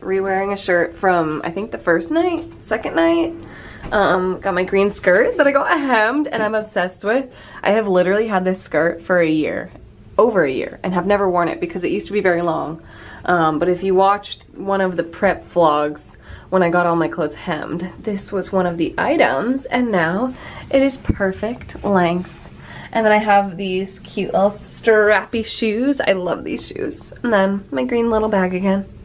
re-wearing a shirt from, I think the second night. Got my green skirt that I got hemmed and I'm obsessed with. I have literally had this skirt for a year, over a year, and have never worn it because it used to be very long. But if you watched one of the prep vlogs when I got all my clothes hemmed, this was one of the items, and now it is perfect length. And then I have these cute little strappy shoes. I love these shoes. And then my green little bag again.